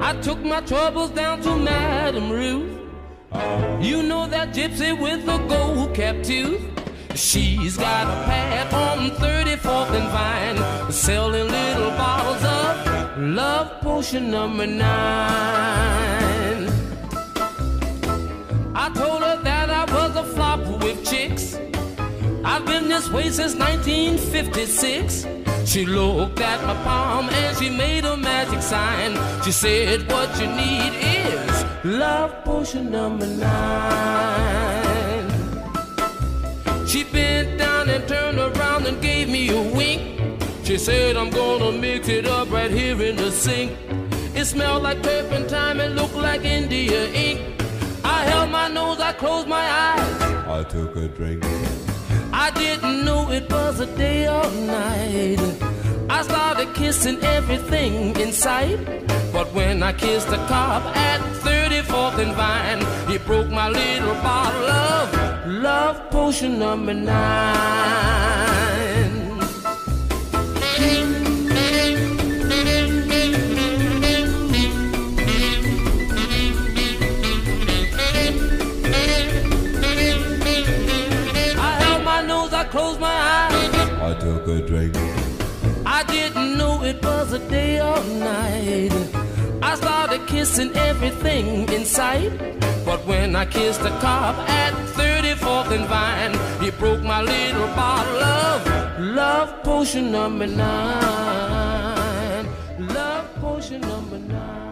I took my troubles down to Madame Ruth. You know that gypsy with the gold cap tooth. She's got a pad on 34th and Vine, selling little bottles of Love Potion number 9. I told her that I was a flop with chicks. I've been this way since 1956. She looked at my palm and she made a magic sign. She said, what you need is Love Potion number 9. She bent down and turned around and gave me a wink. She said, I'm gonna mix it up right here in the sink. It smelled like turpentine and looked like India ink. I held my nose, I closed my eyes, I took a drink. I didn't know it was a day or night. I started kissing everything in sight. But when I kissed the cop at 34th and Vine, he broke my little bottle of Love Potion number 9. Closed my eyes, I took a drink. I didn't know it was a day or night. I started kissing everything in sight. But when I kissed the cop at 34th and Vine, he broke my little bottle of Love Potion number 9. Love Potion number 9.